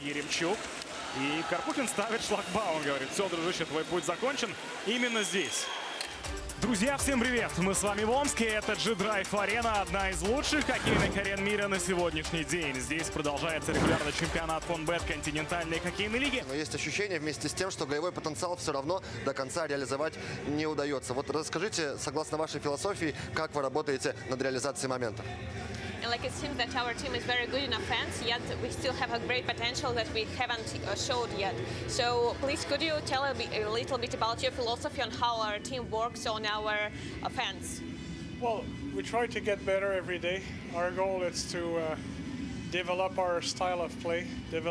Еремчук. И Карпухин ставит шлагбаум, говорит: все, дружище, твой путь закончен именно здесь. Друзья, всем привет! Мы с вами в Омске. Это G-Drive Arena, одна из лучших хоккейных арен мира на сегодняшний день. Здесь продолжается регулярный чемпионат Фонбет континентальной хоккейной лиги. Но есть ощущение вместе с тем, что голевой потенциал все равно до конца реализовать не удается. Вот расскажите, согласно вашей философии, как вы работаете над реализацией моментов? And like it seems that our team is very good in offense, yet we still have a great potential that we haven't showed yet. So please, could you tell a little bit about your philosophy on how our team works on our offense? Well, we try to get better every day. Our goal is to develop our style of play,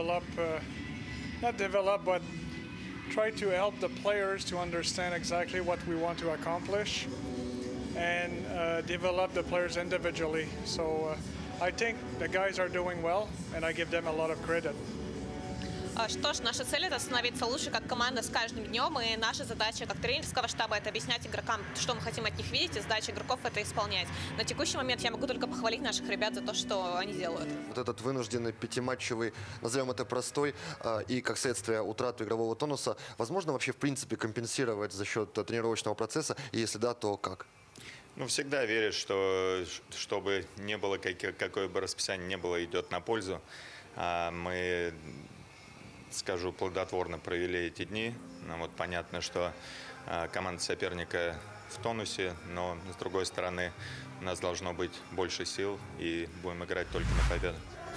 not develop, but try to help the players to understand exactly what we want to accomplish. And develop the players individually. So I think the guys are doing well, and I give them a lot of credit. Что ж, наша цель — это становиться лучше как команда с каждым днем, и наша задача как тренерского штаба — это объяснять игрокам, что мы хотим от них видеть, и задача игроков — это исполнять. На текущий момент я могу только похвалить наших ребят за то, что они делают. Вот этот вынужденный пятиматчевый, назовем это простой, и как следствие утрату игрового тонуса, возможно вообще в принципе компенсировать за счет тренировочного процесса, и если да, то как? Ну, всегда веришь, что чтобы не было, какое бы расписание не было, идет на пользу. Мы, скажу, плодотворно провели эти дни. Вот понятно, что команда соперника в тонусе, но с другой стороны у нас должно быть больше сил, и будем играть только на победу.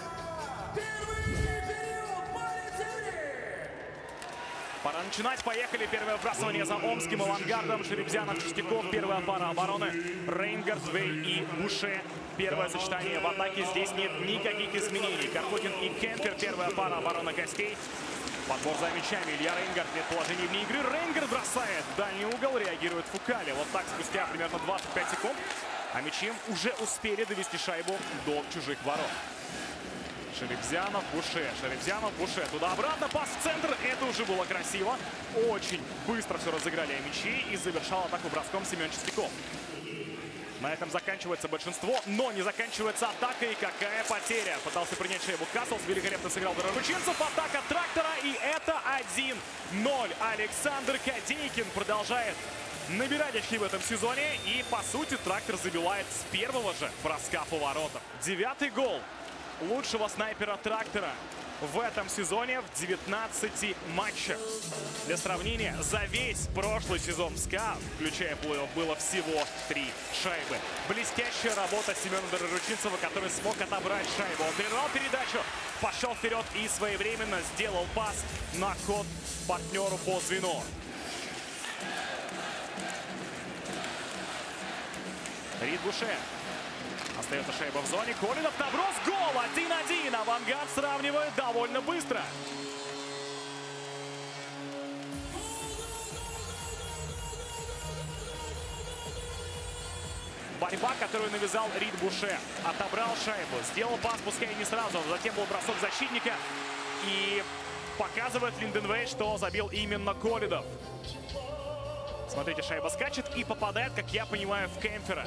Пора начинать. Поехали. Первое вбрасывание за омским авангардом. Шеребзянов, Чистяков. Первая пара обороны. Рейнгард, Вей и Буше. Первое сочетание в атаке. Здесь нет никаких изменений. Карпухин и Кемпер. Первая пара обороны гостей. Подбор за мячами. Илья Рейнгард в предположении вне игры. Рейнгард бросает в дальний угол. Реагирует Фукали. Вот так спустя примерно 25 секунд. А мячи уже успели довести шайбу до чужих ворот. Шеребзянов, Буше, Шеребзянов, Буше. Туда-обратно, пас в центр. Это уже было красиво. Очень быстро все разыграли мячи. И завершал атаку броском Семен Чистяков. На этом заканчивается большинство, но не заканчивается атака. И какая потеря. Пытался принять шайбу Каслс. Великолепно сыграл Дорогучинцев. Атака Трактора. И это 1-0. Александр Кадейкин продолжает набирать очки в этом сезоне. И, по сути, Трактор забивает с первого же броска по воротам. 9-й гол лучшего снайпера Трактора в этом сезоне в 19 матчах. Для сравнения, за весь прошлый сезон в СКА, включая плей-офф, было всего 3 шайбы. Блестящая работа Семена Дорогучинцева, который смог отобрать шайбу. Он прервал передачу, пошел вперед и своевременно сделал пас на ход партнеру по звену. Рид Буше. Остается шайба в зоне. Колинов наброс. Гол! 1-1. Авангард сравнивает довольно быстро. Борьба, которую навязал Рид Буше. Отобрал шайбу. Сделал пас, пускай не сразу. Затем был бросок защитника. И показывает Линденвей, что забил именно Колинов. Смотрите, шайба скачет и попадает, как я понимаю, в Кемпера.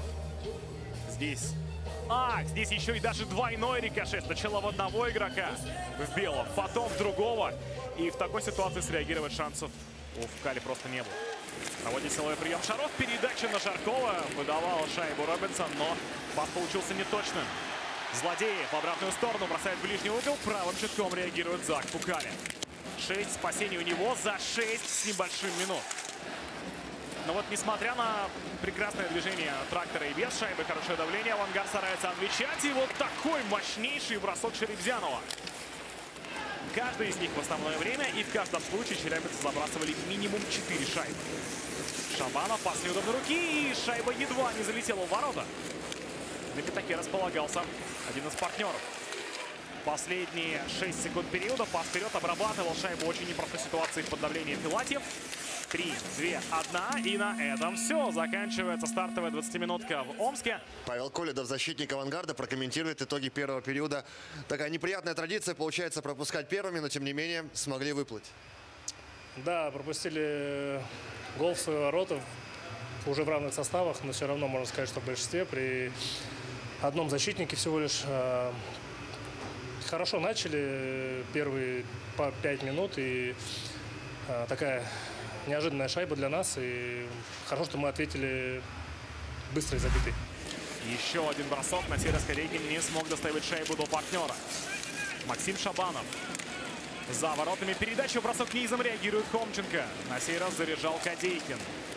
Здесь еще и даже двойной рикошет. Сначала в одного игрока в белом, потом в другого. И в такой ситуации среагировать шансов у Фукали просто не было. Проводит силовой прием Шаров. Передача на Жаркова. Выдавал шайбу Робинсон, но пас получился неточным. Злодеи в обратную сторону бросает в ближний угол. Правым щитком реагирует Зак Фукали. 6 спасений у него за 6 с небольшим минут. Но вот несмотря на прекрасное движение Трактора и без шайбы, хорошее давление, Авангард старается отвечать. И вот такой мощнейший бросок Шеребзянова. Каждый из них в основное время, и в каждом случае челябинцы забрасывали минимум 4 шайбы. Шабанов, пас неудобной руки, и шайба едва не залетела в ворота. На пятаке располагался один из партнеров. Последние 6 секунд периода. Пас вперед, обрабатывал шайбу. Очень непростой ситуации под давлением Филатьев. 3, 2, 1. И на этом все. Заканчивается стартовая 20-минутка в Омске. Павел Колидов, защитник Авангарда, прокомментирует итоги первого периода. Такая неприятная традиция, получается, пропускать первыми, но тем не менее смогли выплыть. Да, пропустили гол в свои ворота уже в равных составах, но все равно можно сказать, что в большинстве при одном защитнике всего лишь. хорошо начали первые 5 минут. И такая неожиданная шайба для нас. И хорошо, что мы ответили быстро и забитой. Еще один бросок. На сей раз Кадейкин не смог доставить шайбу до партнера. Максим Шабанов. За воротами передача. Бросок низом реагирует Хомченко. На сей раз заряжал Кадейкин.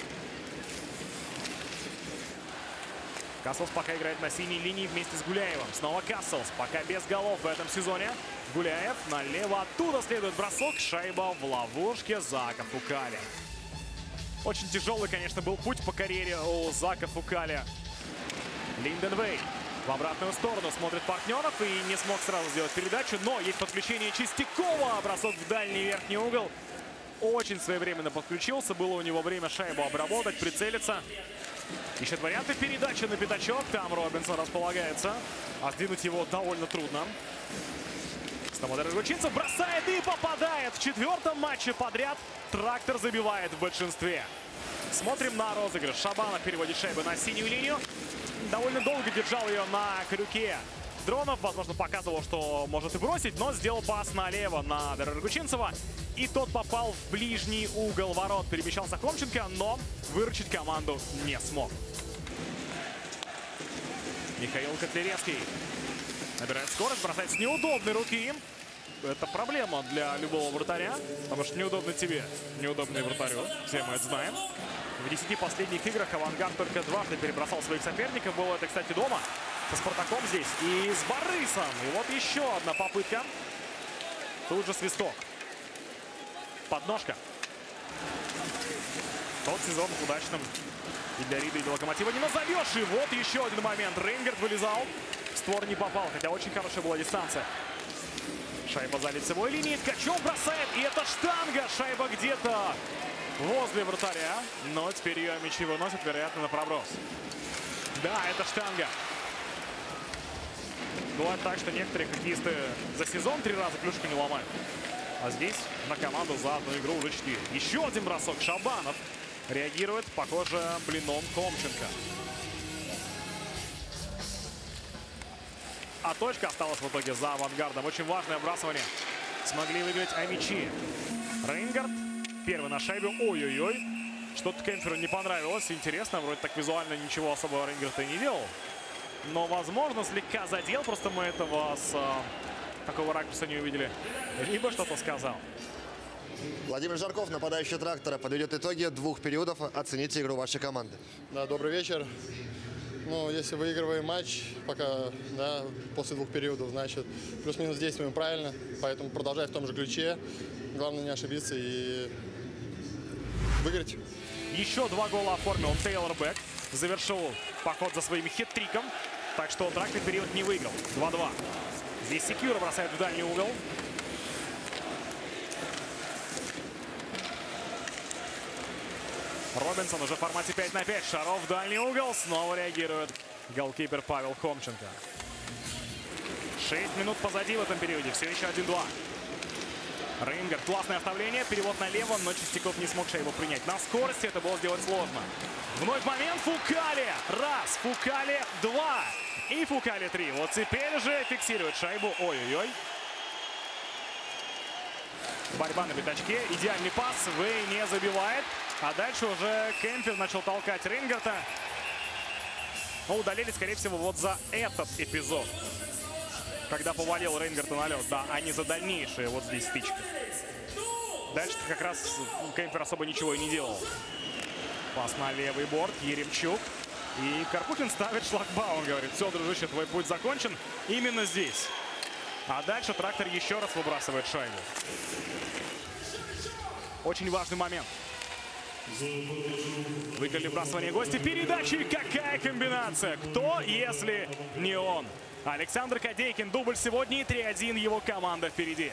Касселс пока играет на синей линии вместе с Гуляевым. Снова Касселс. Пока без голов в этом сезоне. Гуляев налево. Оттуда следует бросок. Шайба в ловушке Зака Фукали. Очень тяжелый, конечно, был путь по карьере у Зака Фукали. Линденвей в обратную сторону смотрит партнеров и не смог сразу сделать передачу. Но есть подключение Чистякова. Бросок в дальний верхний угол. Очень своевременно подключился. Было у него время шайбу обработать, прицелиться. Ищет варианты передачи на пятачок. Там Робинсон располагается. А сдвинуть его довольно трудно. Снова Дорогучинцев бросает и попадает. В 4-м матче подряд Трактор забивает в большинстве. Смотрим на розыгрыш. Шабанов переводит шайбу на синюю линию. Довольно долго держал ее на крюке. Дронов, возможно, показывал, что может и бросить, но сделал пас налево на Дорогучинцева. И тот попал в ближний угол ворот. Перемещался Хомченко, но выручить команду не смог. Михаил Котляревский набирает скорость, бросает с неудобной руки. Это проблема для любого вратаря, потому что неудобно тебе, неудобно и вратарю. Все мы это знаем. В 10 последних играх «Авангард» только дважды перебросал своих соперников. Было это, кстати, дома со «Спартаком» здесь и с Борисом. И вот еще одна попытка. Тут же свисток. Подножка. Тот сезон удачным и для Рида, и для Локомотива не назовешь. И вот еще один момент. Рейнгард вылезал. В створ не попал, хотя очень хорошая была дистанция. Шайба за лицевой линией. Ткачев бросает. И это штанга. Шайба где-то возле вратаря. Но теперь ее мячи выносят, вероятно, на проброс. Да, это штанга. Бывает так, что некоторые хоккеисты за сезон 3 раза клюшку не ломают. А здесь на команду за одну игру уже 4. Еще один бросок. Шабанов реагирует, похоже, блином Хомченко. А точка осталась в итоге за «Авангардом». Очень важное бросание. Смогли выиграть мячи. Рейнгард первый на шайбе. Ой-ой-ой. Что-то Кемпферу не понравилось. Интересно, вроде так визуально ничего особого Рейнгард и не делал. Но, возможно, слегка задел. Просто мы этого с такого ракурса не увидели. Либо что-то сказал. Владимир Жарков, нападающий «Трактора», подведет итоги 2 периодов. Оцените игру вашей команды. Да, добрый вечер. Ну, если выигрываем матч, пока, да, после 2 периодов, значит, плюс-минус действуем правильно. Поэтому продолжать в том же ключе. Главное не ошибиться и выиграть. Еще 2 гола оформил Тейлор Бек. Завершил поход за своим хет-триком. Так что Трактор период не выиграл. 2-2. Здесь Секьюра бросает в дальний угол. Робинсон уже в формате 5 на 5. Шаров в дальний угол. Снова реагирует голкипер Павел Хомченко. 6 минут позади в этом периоде. Все еще 1-2. Рейнгард. Классное оставление. Перевод налево, но Чистяков не смог шайбу принять. На скорости это было сделать сложно. Вновь момент. Фукали. 1. Фукали 2. И Фукали 3. Вот теперь же фиксирует шайбу. Ой-ой-ой. Борьба на пятачке. Идеальный пас. Вей не забивает. А дальше уже Кемпфер начал толкать Рейнгарда. Но удалили, скорее всего, вот за этот эпизод. Когда повалил Рейнгарда на лед. Да, а не за дальнейшие вот здесь стычки. Дальше как раз Кемпфер особо ничего и не делал. Пас на левый борт. Еремчук. И Карпухин ставит шлагбаум. Говорит, все, дружище, твой путь закончен именно здесь. А дальше Трактор еще раз выбрасывает шайбу. Очень важный момент. Выиграли выбрасывание гости. Передачи. Какая комбинация? Кто, если не он? Александр Кадейкин. Дубль сегодня и 3-1. Его команда впереди.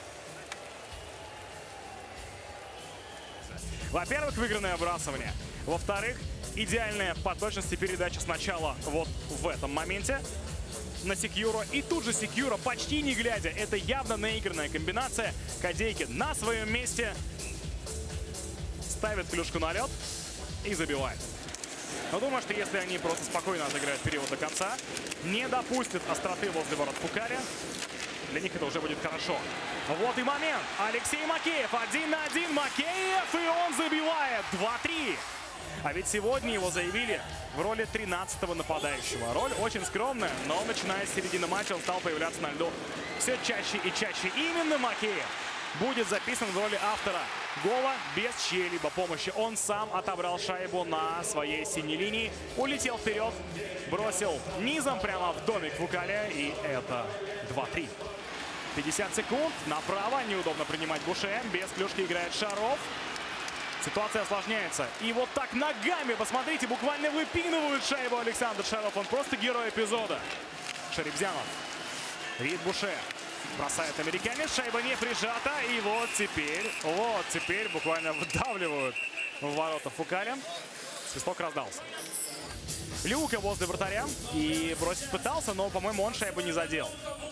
Во-первых, выигранное выбрасывание. Во-вторых, идеальная по точности передача сначала вот в этом моменте на Секьюро. И тут же Секьюро, почти не глядя. Это явно наигранная комбинация. Кадейкин на своем месте ставит клюшку на лед и забивает. Но думаю, что если они просто спокойно отыграют период до конца, не допустят остроты возле ворот Фукали, Для них это уже будет хорошо. Вот и момент. Алексей Макеев 1 на 1. Макеев, и он забивает 2-3. А ведь сегодня его заявили в роли 13-го нападающего. Роль очень скромная, но начиная с середины матча он стал появляться на льду все чаще и чаще. Именно Макеев будет записан в роли автора гола без чьей-либо помощи. Он сам отобрал шайбу на своей синей линии, улетел вперед, бросил низом прямо в домик Фукаля, и это 2-3. 50 секунд, направо, неудобно принимать Буше, без клюшки играет Шаров. Ситуация осложняется. И вот так ногами, посмотрите, буквально выпинывают шайбу Александр Шаров. Он просто герой эпизода. Шеребзянов. Видит Буше. Бросает американец. Шайба не прижата. И вот теперь буквально вдавливают в ворота Фукаля. Свисток раздался. Люка возле вратаря. И бросить пытался, но, по-моему, он шайбу не задел.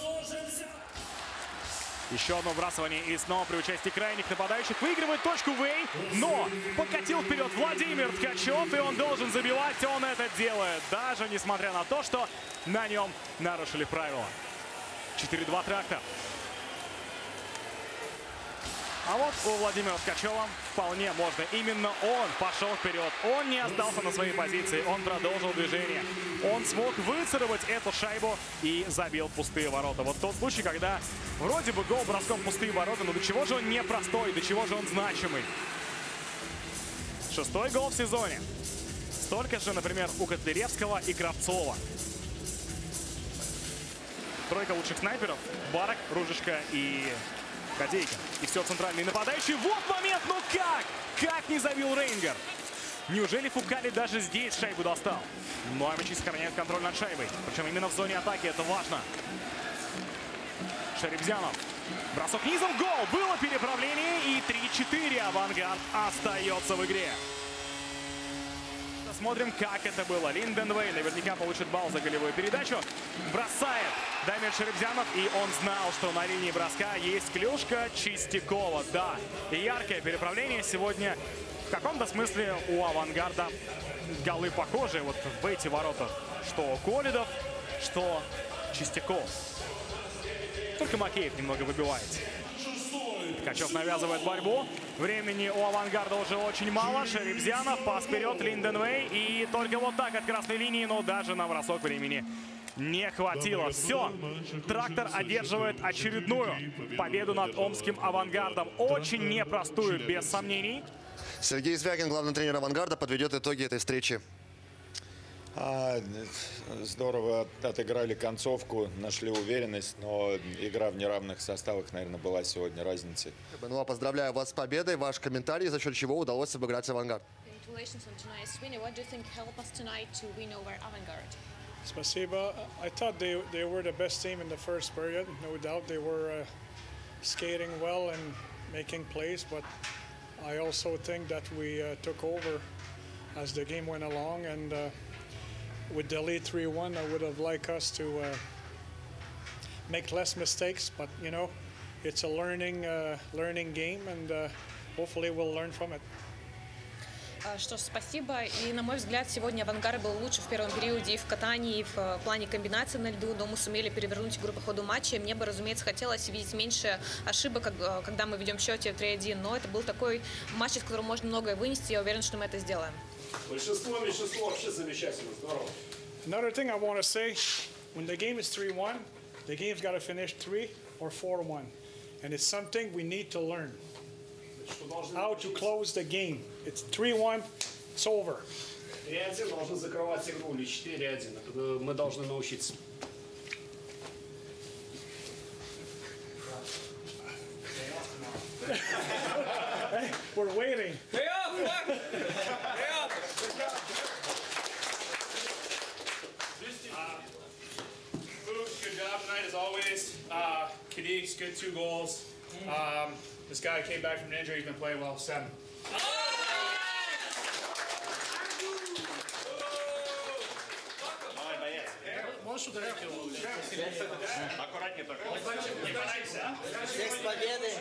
Еще одно вбрасывание и снова при участии крайних нападающих. Выигрывает точку Вэй, но покатил вперед Владимир Ткачев, и он должен забивать. Он это делает, даже несмотря на то, что на нем нарушили правила. 4-2 трактор. А вот у Владимира Ткачева вполне можно. Именно он пошел вперед. Он не остался на своей позиции. Он продолжил движение. Он смог выцарапать эту шайбу и забил пустые ворота. Вот тот случай, когда вроде бы гол броском пустые ворота, но до чего же он непростой, до чего же он значимый. 6-й гол в сезоне. Столько же, например, у Котляревского и Кравцова. Тройка лучших снайперов. Барак, Ружишка и Кадейка. И все центральные нападающие. Вот момент, ну как? Как не забил Рейнгер? Неужели Фукали даже здесь шайбу достал? Ну а мячи сохраняют контроль над шайбой. Причем именно в зоне атаки, это важно. Шеребзянов. Бросок низом, гол. Было переправление и 3-4. Авангард остается в игре. Смотрим, как это было. Линден Вэй наверняка получит балл за голевую передачу. Бросает Дамир Шеребзянов. И он знал, что на линии броска есть клюшка Чистякова. Да, и яркое переправление сегодня. В каком-то смысле у Авангарда голы похожие вот в эти ворота. Что Колидов, что Чистяков. Только Макеев немного выбивается. Ткачев навязывает борьбу. Времени у Авангарда уже очень мало. Шеребзянов, пас вперед, Линден Вэй. И только вот так от красной линии, но даже на бросок времени не хватило. Все, трактор одерживает очередную победу над омским Авангардом. Очень непростую, без сомнений. Сергей Звягин, главный тренер Авангарда, подведет итоги этой встречи. Здорово отыграли концовку, нашли уверенность, но игра в неравных составах, наверное, была сегодня разницей. Ну а поздравляю вас с победой. Ваш комментарий, за счет чего удалось обыграть Авангард. Спасибо. I thought they were the best team in the first period, no doubt. They were skating well and making plays, but I also think that we took over as the game went along, and with the lead 3-1, I would have liked us to make less mistakes, but you know, it's a learning game, and hopefully we'll learn from it. Что ж, спасибо. И, на мой взгляд, сегодня Авангард был лучше в первом периоде и в катании, и в плане комбинации на льду, но мы сумели перевернуть игру по ходу матча. Мне бы, разумеется, хотелось видеть меньше ошибок, когда мы ведем в счете 3-1, но это был такой матч, из которого можно многое вынести, я уверен, что мы это сделаем. Большинство вообще замечательно, здорово. Another thing I want to say, when the game is 3-1, the game's got to finish 3 or 4-1, and it's something we need to learn. How to close the game. It's 3-1, it's over. 3-1 должны закрывать игру, или 4-1. Это мы должны научиться. Hey, we're waiting. Hey up! Hey up! Good job tonight as always. Kadik's good 2 goals. This guy came back from an injury. He's been playing well. 7. Можешь ударять его? Аккуратнее только. Всех с победой!